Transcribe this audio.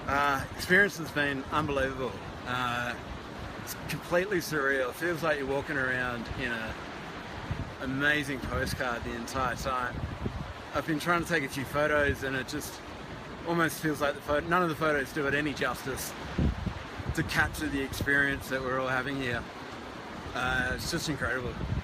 Experience has been unbelievable. It's completely surreal. It feels like you're walking around in an amazing postcard the entire time. I've been trying to take a few photos and it just almost feels like none of the photos do it any justice to capture the experience that we're all having here. It's just incredible.